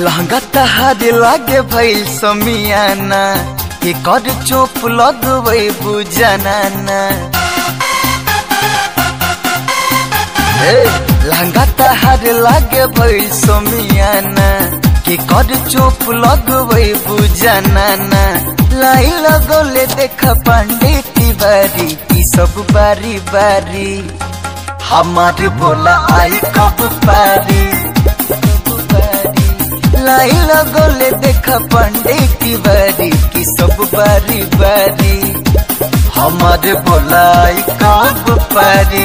लहंगा तहार लागे भइल समियाना के कर चोप लगवे बुझाना। लहंगा तहार लागे भइल समियाना के कर चोप लगवे बुझाना। लाई लगोले देखा पांडे तिवारी की सब बारी बारी हमारे बोला आई कब पारी। लाई लगोले देखा पांडे तिवारी की सब बारी बारी हमारे बोला आई कब पारी।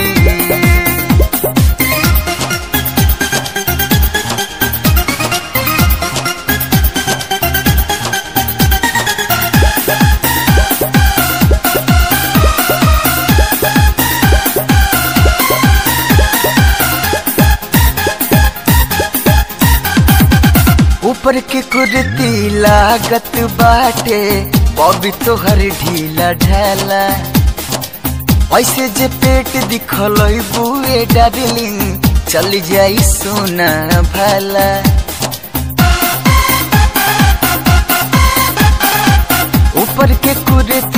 ऊपर के कुर्ती लागत बाटे बॉबी तोहर ढीला ढाला। ऐसे जे पेट दिखल बुए डार्लिंग चल जाई सोना भाला। ऊपर के कुर्ती